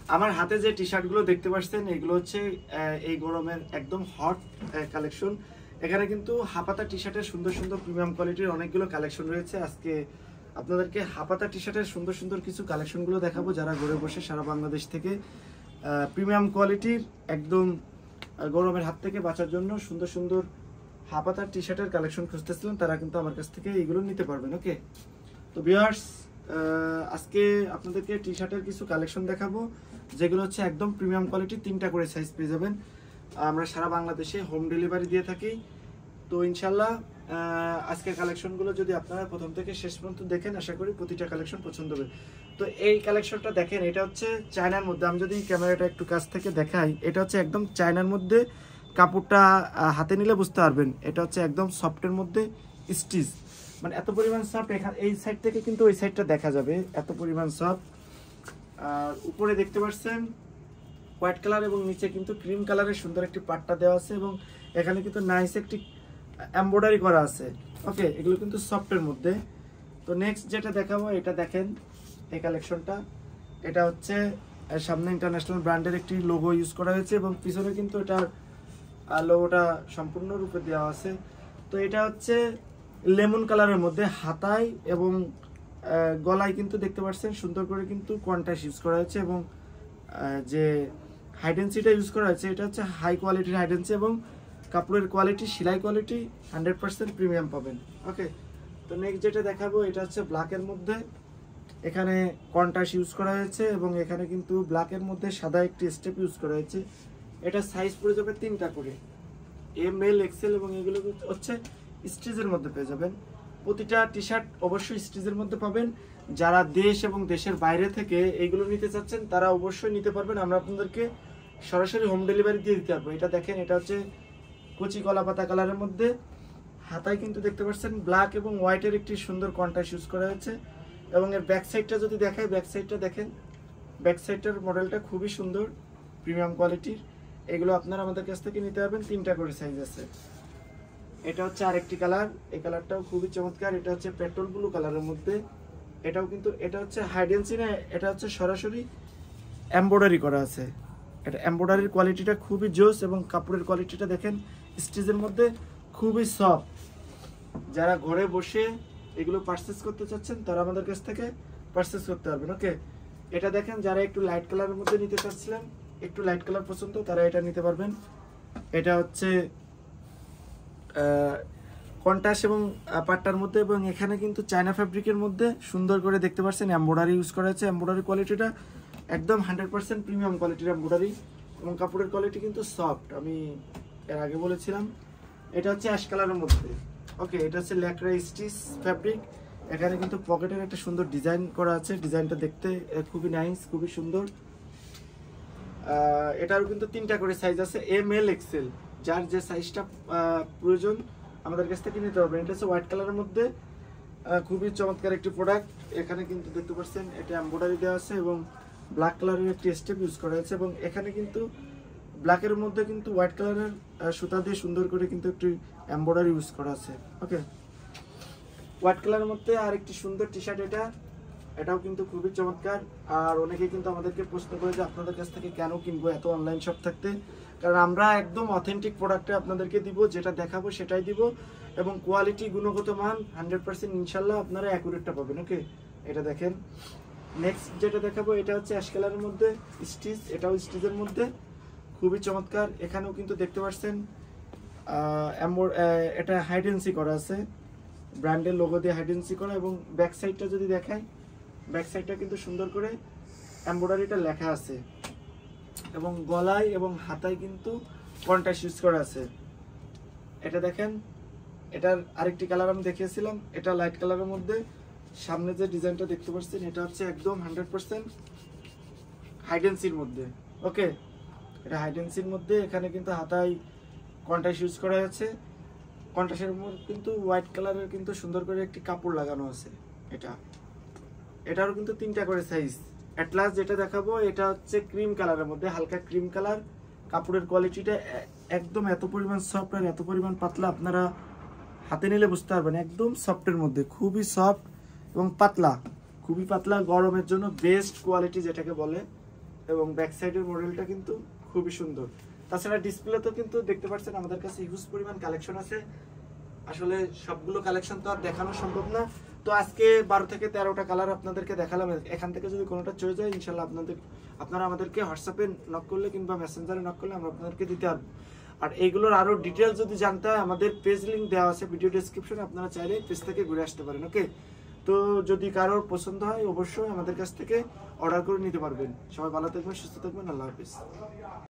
আমার হাতে যে টি শার্টগুলো দেখতে পাচ্ছেন এগুলো হচ্ছে এই গরমের একদম হট কালেকশন। এখানে কিন্তু হাপাতা টি শার্টের সুন্দর সুন্দর প্রিমিয়াম কোয়ালিটির অনেকগুলো কালেকশন রয়েছে। আজকে আপনাদেরকে হাপাতা টি শার্টের সুন্দর সুন্দর কিছু কালেকশনগুলো দেখাবো, যারা ঘরে বসে সারা বাংলাদেশ থেকে প্রিমিয়াম কোয়ালিটির একদম গরমের হাত থেকে বাঁচার জন্য সুন্দর সুন্দর হাপাতা টি শার্টের কালেকশন খুঁজতেছিলেন, তারা কিন্তু আমার কাছ থেকে এইগুলো নিতে পারবেন। ওকে, তো ভিউয়ার্স, আজকে আপনাদেরকে টি শার্টের কিছু কালেকশন দেখাবো, যেগুলো হচ্ছে একদম প্রিমিয়াম কোয়ালিটি। 3টা করে সাইজ পেয়ে যাবেন। আমরা সারা বাংলাদেশে হোম ডেলিভারি দিয়ে থাকি। তো ইনশাল্লাহ আজকের কালেকশনগুলো যদি আপনারা প্রথম থেকে শেষ পর্যন্ত দেখেন, আশা করি প্রতিটা কালেকশন পছন্দ হবে। তো এই কালেকশনটা দেখেন, এটা হচ্ছে চায়নার মধ্যে। আমি যদি ক্যামেরাটা একটু কাছ থেকে দেখাই, এটা হচ্ছে একদম চায়নার মধ্যে। কাপড়টা হাতে নিলে বুঝতে পারবেন, এটা হচ্ছে একদম সফটের মধ্যে স্টিচ, মানে এত পরিমাণ সফট। এখানে এই সাইড থেকে কিন্তু ওই সাইডটা দেখা যাবে, এত পরিমাণ সফট। আর উপরে দেখতে পাচ্ছেন হোয়াইট কালার এবং নিচে কিন্তু ক্রিম কালারের সুন্দর একটি পাট্টা দেওয়া আছে, এবং এখানে কিন্তু নাইস একটি এমব্রয়ডারি করা আছে। ওকে, এগুলো কিন্তু সফটের মধ্যে। তো নেক্সট যেটা দেখাবো, এটা দেখেন এই কালেকশনটা। এটা হচ্ছে সামনে ইন্টারন্যাশনাল ব্র্যান্ডের একটি লোগো ইউজ করা হয়েছে, এবং পিছনে কিন্তু এটার লোগোটা সম্পূর্ণরূপে দেওয়া আছে। তো এটা হচ্ছে লেমন কালারের মধ্যে হাতায় এবং গলায় কিন্তু দেখতে পাচ্ছেন সুন্দর করে কিন্তু কন্ট্রাস্ট ইউজ করা হয়েছে, এবং যে হাইডেন্সিটা ইউজ করা হয়েছে এটা হচ্ছে হাই কোয়ালিটির হাইডেন্সি, এবং কাপড়ের কোয়ালিটি, সেলাই কোয়ালিটি 100% প্রিমিয়াম পাবেন। ওকে, তো নেক্সট যেটা দেখাবো, এটা হচ্ছে ব্ল্যাকের মধ্যে। এখানে কন্ট্রাস্ট ইউজ করা হয়েছে, এবং এখানে কিন্তু ব্ল্যাকের মধ্যে সাদা একটি স্টেপ ইউজ করা হয়েছে। এটা সাইজ পড়ে যাবে 3টা করে, এম এল এক্সেল, এবং এগুলো হচ্ছে স্টিচের মধ্যে পেয়ে যাবেন। প্রতিটা টি শার্ট অবশ্যই স্টিচের মধ্যে পাবেন। যারা দেশ এবং দেশের বাইরে থেকে এইগুলো নিতে চাচ্ছেন, তারা অবশ্যই নিতে পারবেন। আমরা আপনাদেরকে সরাসরি হোম ডেলিভারি দিয়ে দিতে পারবো। এটা দেখেন, এটা হচ্ছে কচি কলা পাতা কালারের মধ্যে। হাতায় কিন্তু দেখতে পাচ্ছেন ব্ল্যাক এবং হোয়াইটের একটি সুন্দর কন্ট্রাস্ট ইউজ করা হয়েছে, এবং এর ব্যাক সাইডটা যদি দেখাই, ব্যাক সাইডটা দেখেন, ব্যাক সাইডটার মডেলটা খুবই সুন্দর, প্রিমিয়াম কোয়ালিটির। এগুলো আপনারা আমাদের কাছ থেকে নিতে পারবেন। 3টা করে সাইজ আছে। এটা হচ্ছে আরেকটি কালার, এই কালারটাও খুবই চমৎকার। এটা হচ্ছে পেট্রোল ব্লু কালারের মধ্যে। এটাও কিন্তু, এটা হচ্ছে হাইডেন্সি না, এটা হচ্ছে সরাসরি এমব্রয়ডারি করা আছে। এটা এমব্রয়ডারির কোয়ালিটিটা খুবই জোস, এবং কাপড়ের কোয়ালিটিটা দেখেন স্টিচের মধ্যে খুবই সফট। যারা ঘরে বসে এগুলো পারচেস করতে চাচ্ছেন, তারা আমাদের কাছ থেকে পারচেস করতে পারবেন। ওকে, এটা দেখেন, যারা একটু লাইট কালারের মধ্যে নিতে চাচ্ছিলেন, একটু লাইট কালার পছন্দ, তারা এটা নিতে পারবেন। এটা হচ্ছে কন্ট্রাস্ট এবং পাট্টার মধ্যে, এবং এখানে কিন্তু চায়না ফ্যাব্রিকের মধ্যে সুন্দর করে দেখতে পাচ্ছেন এমব্রয়ডারি ইউজ করা হয়েছে। এমব্রয়ডারি কোয়ালিটিটা একদম 100% প্রিমিয়াম কোয়ালিটির এমব্রয়ডারি, এবং কাপড়ের কোয়ালিটি কিন্তু সফট। আমি এর আগে বলেছিলাম। এটা হচ্ছে অ্যাশ কালারের মধ্যে। ওকে, এটা হচ্ছে ল্যাকড়া স্টিচ ফ্যাব্রিক। এখানে কিন্তু পকেটের একটা সুন্দর ডিজাইন করা আছে। ডিজাইনটা দেখতে খুবই নাইস, খুবই সুন্দর। এটারও কিন্তু 3টা করে সাইজ আছে, এম এল এক্সেল। যার যে সাইজটা প্রয়োজন আমাদের কাছ থেকে নিতে পারবেন। এটা হচ্ছে হোয়াইট কালারের মধ্যে, খুবই চমৎকার একটি প্রোডাক্ট। এখানে কিন্তু দেখতে পাচ্ছেন এটা এমব্রয়ডারি দেওয়া আছে, এবং ব্ল্যাক কালারের একটি স্টেপ ইউজ করা হয়েছে, এবং এখানে কিন্তু ব্ল্যাকের মধ্যে কিন্তু হোয়াইট কালারের সুতা দিয়ে সুন্দর করে কিন্তু একটি এমব্রয়ডারি ইউজ করা আছে। ওকে, হোয়াইট কালারের মধ্যে আরেকটি সুন্দর টি শার্ট। এটাও কিন্তু খুবই চমৎকার। আর অনেকে কিন্তু আমাদেরকে প্রশ্ন করে যে আপনাদের কাছ থেকে কেন কিনবো এত অনলাইন শপ থাকতে। কারণ আমরা একদম অথেন্টিক প্রোডাক্টে আপনাদেরকে দিব, যেটা দেখাবো সেটাই দিব, এবং কোয়ালিটি, গুণগত মান 100% ইনশাল্লাহ আপনারা অ্যাকুরেটটা পাবেন। ওকে, এটা দেখেন। নেক্সট যেটা দেখাবো, এটা হচ্ছে অ্যাশ কালারের মধ্যে স্টিচ। এটাও স্টিচের মধ্যে খুবই চমৎকার। এখানেও কিন্তু দেখতে পাচ্ছেন এটা হাইডেন্সি করা আছে, ব্র্যান্ডের লোগো দিয়ে হাইডেন্সি করা, এবং ব্যাক সাইডটা যদি দেখাই, ব্যাক সাইডটা কিন্তু সুন্দর করে এমব্রয়ডারিটা লেখা আছে, এবং গলায় এবং হাতায় কিন্তু কন্ট্রাস্ট ইউজ করা আছে। এটা দেখেন, এটার আরেকটি কালার আমি দেখিয়েছিলাম, এটা লাইট কালারের মধ্যে। সামনে যে ডিজাইনটা দেখতে পাচ্ছেন, এটা হচ্ছে একদম 100% হাইডেন্সির মধ্যে। ওকে, এটা হাইডেন্সির মধ্যে। এখানে কিন্তু হাতায় কন্ট্রাস্ট ইউজ করা হয়েছে। কন্ট্রাস্টের মধ্যে কিন্তু হোয়াইট কালারের কিন্তু সুন্দর করে একটি কাপড় লাগানো আছে। এটারও কিন্তু 3টা করে সাইজ। এট লাস্ট যেটা দেখাবো, এটা হচ্ছে ক্রিম কালারের মধ্যে, হালকা ক্রিম কালার। কাপড়ের কোয়ালিটিটা একদম এত পরিমাণ সফট আর এত পরিমাণ পাতলা, আপনারা হাতে নিলে বুঝতে পারবেন। একদম সফটের মধ্যে, খুবই সফট এবং পাতলা, খুবই পাতলা। গরমের জন্য বেস্ট কোয়ালিটি যেটাকে বলে, এবং ব্যাক সাইডের মডেলটা কিন্তু খুবই সুন্দর। তাছাড়া ডিসপ্লেতেও কিন্তু দেখতে পাচ্ছেন আমাদের কাছে হিউজ পরিমাণ কালেকশন আছে। আসলে সবগুলো কালেকশন তো আর দেখানো সম্ভব না। তো আজকে 12 থেকে 13টা কালার আপনাদেরকে দেখালাম। এখান থেকে যদি কোনোটা চলে যায় ইনশাল্লাহ আপনারা আমাদেরকে হোয়াটসঅ্যাপে নক করলে কিংবা মেসেঞ্জারে নক করলে আমরা আপনাদেরকে দিতে পারবো। আর এইগুলোর আরো ডিটেলস যদি জানতে হয় আমাদের পেজ লিংক দেওয়া আছে ভিডিও ডেসক্রিপশনে, আপনারা চাইলে পেজ থেকে ঘুরে আসতে পারেন। ওকে, তো যদি কারোর পছন্দ হয় অবশ্যই আমাদের কাছ থেকে অর্ডার করে নিতে পারবেন। সবাই ভালো থাকবেন, সুস্থ থাকবেন, আল্লাহ হাফিজ।